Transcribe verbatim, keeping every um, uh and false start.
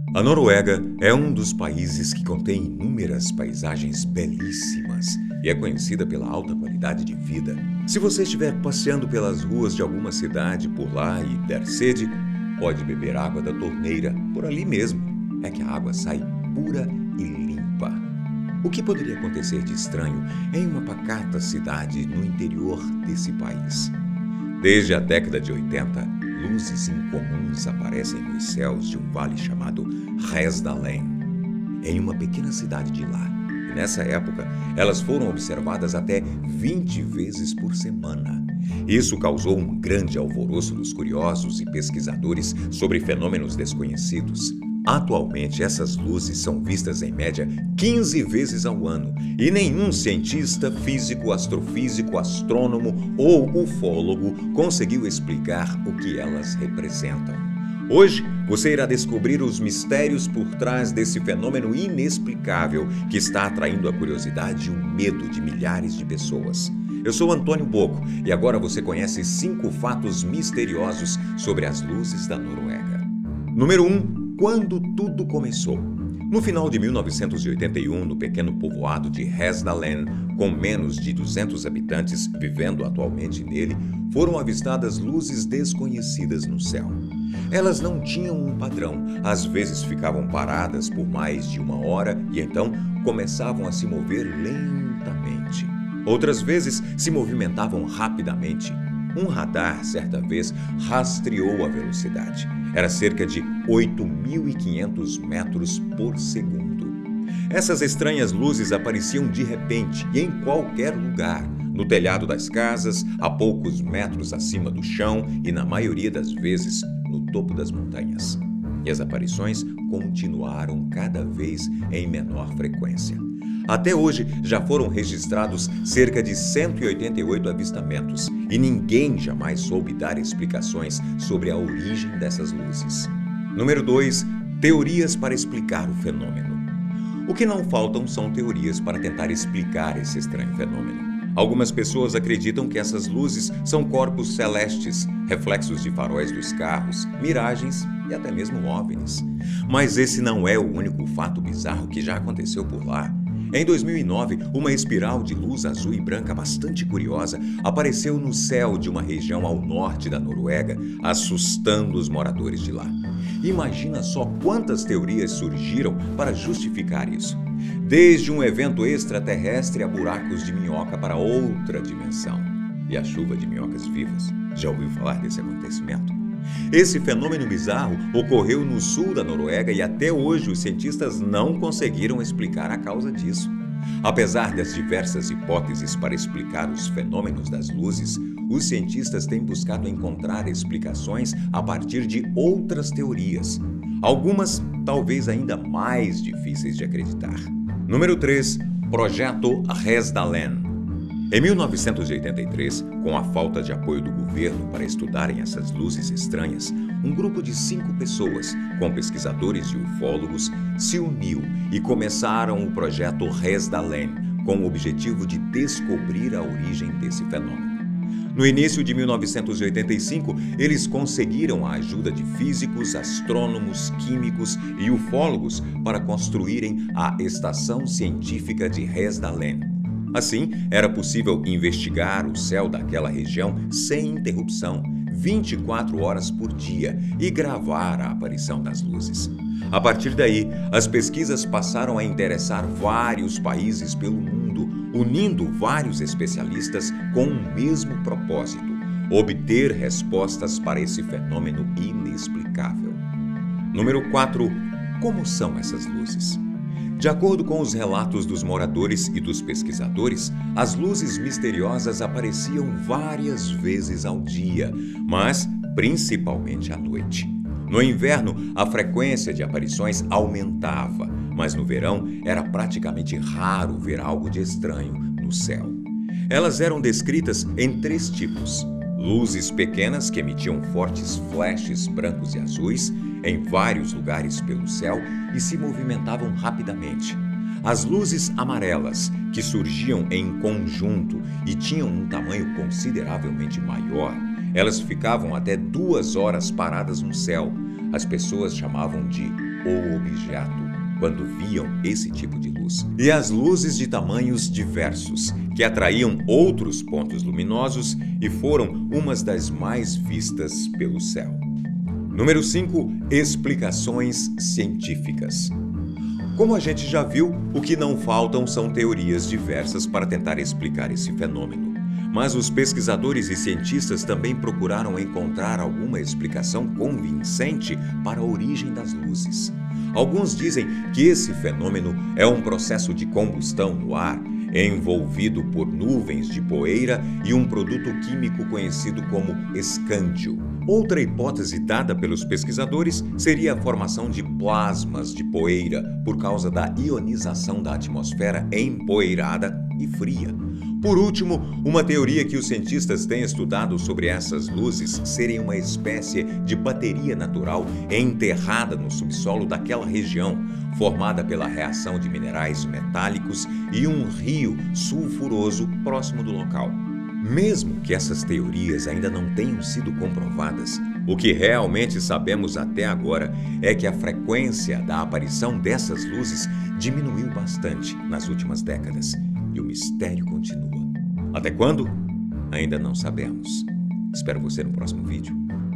A Noruega é um dos países que contém inúmeras paisagens belíssimas e é conhecida pela alta qualidade de vida. Se você estiver passeando pelas ruas de alguma cidade por lá e der sede, pode beber água da torneira por ali mesmo. É que a água sai pura e limpa. O que poderia acontecer de estranho em uma pacata cidade no interior desse país? Desde a década de oitenta, luzes incomuns aparecem nos céus de um vale chamado Hesdalen, em uma pequena cidade de lá. E nessa época, elas foram observadas até vinte vezes por semana. Isso causou um grande alvoroço dos curiosos e pesquisadores sobre fenômenos desconhecidos. Atualmente, essas luzes são vistas em média quinze vezes ao ano e nenhum cientista, físico, astrofísico, astrônomo ou ufólogo conseguiu explicar o que elas representam. Hoje, você irá descobrir os mistérios por trás desse fenômeno inexplicável que está atraindo a curiosidade e o medo de milhares de pessoas. Eu sou Antônio Bocco e agora você conhece cinco fatos misteriosos sobre as luzes da Noruega. Número um. Quando tudo começou. No final de mil novecentos e oitenta e um, no pequeno povoado de Hesdalen, com menos de duzentos habitantes vivendo atualmente nele, foram avistadas luzes desconhecidas no céu. Elas não tinham um padrão, às vezes ficavam paradas por mais de uma hora e então começavam a se mover lentamente. Outras vezes se movimentavam rapidamente. Um radar, certa vez, rastreou a velocidade. Era cerca de oito mil e quinhentos metros por segundo. Essas estranhas luzes apareciam de repente e em qualquer lugar, no telhado das casas, a poucos metros acima do chão e, na maioria das vezes, no topo das montanhas. E as aparições continuaram cada vez em menor frequência. Até hoje, já foram registrados cerca de cento e oitenta e oito avistamentos e ninguém jamais soube dar explicações sobre a origem dessas luzes. Número dois. Teorias para explicar o fenômeno. O que não faltam são teorias para tentar explicar esse estranho fenômeno. Algumas pessoas acreditam que essas luzes são corpos celestes, reflexos de faróis dos carros, miragens e até mesmo OVNIs. Mas esse não é o único fato bizarro que já aconteceu por lá. Em dois mil e nove, uma espiral de luz azul e branca bastante curiosa apareceu no céu de uma região ao norte da Noruega, assustando os moradores de lá. Imagina só quantas teorias surgiram para justificar isso. Desde um evento extraterrestre a buracos de minhoca para outra dimensão. E a chuva de minhocas vivas. Já ouviu falar desse acontecimento? Esse fenômeno bizarro ocorreu no sul da Noruega e até hoje os cientistas não conseguiram explicar a causa disso. Apesar das diversas hipóteses para explicar os fenômenos das luzes, os cientistas têm buscado encontrar explicações a partir de outras teorias. Algumas talvez ainda mais difíceis de acreditar. Número três. Projeto Hesdalen. Em mil novecentos e oitenta e três, com a falta de apoio do governo para estudarem essas luzes estranhas, um grupo de cinco pessoas, com pesquisadores e ufólogos, se uniu e começaram o projeto Hesdalen, com o objetivo de descobrir a origem desse fenômeno. No início de mil novecentos e oitenta e cinco, eles conseguiram a ajuda de físicos, astrônomos, químicos e ufólogos para construírem a Estação Científica de Hesdalen. Assim, era possível investigar o céu daquela região sem interrupção, vinte e quatro horas por dia, e gravar a aparição das luzes. A partir daí, as pesquisas passaram a interessar vários países pelo mundo, unindo vários especialistas com o mesmo propósito: obter respostas para esse fenômeno inexplicável. Número quatro. Como são essas luzes? De acordo com os relatos dos moradores e dos pesquisadores, as luzes misteriosas apareciam várias vezes ao dia, mas principalmente à noite. No inverno, a frequência de aparições aumentava, mas no verão era praticamente raro ver algo de estranho no céu. Elas eram descritas em três tipos: luzes pequenas que emitiam fortes flashes brancos e azuis em vários lugares pelo céu e se movimentavam rapidamente. As luzes amarelas, que surgiam em conjunto e tinham um tamanho consideravelmente maior, elas ficavam até duas horas paradas no céu. As pessoas chamavam de ou objeto quando viam esse tipo de luz. E as luzes de tamanhos diversos, que atraíam outros pontos luminosos e foram umas das mais vistas pelo céu. Número cinco. Explicações científicas. Como a gente já viu, o que não faltam são teorias diversas para tentar explicar esse fenômeno. Mas os pesquisadores e cientistas também procuraram encontrar alguma explicação convincente para a origem das luzes. Alguns dizem que esse fenômeno é um processo de combustão no ar, envolvido por nuvens de poeira e um produto químico conhecido como escândio. Outra hipótese dada pelos pesquisadores seria a formação de plasmas de poeira por causa da ionização da atmosfera empoeirada e fria. Por último, uma teoria que os cientistas têm estudado sobre essas luzes serem uma espécie de bateria natural enterrada no subsolo daquela região, formada pela reação de minerais metálicos e um rio sulfuroso próximo do local. Mesmo que essas teorias ainda não tenham sido comprovadas, o que realmente sabemos até agora é que a frequência da aparição dessas luzes diminuiu bastante nas últimas décadas e o mistério continua. Até quando? Ainda não sabemos. Espero você no próximo vídeo.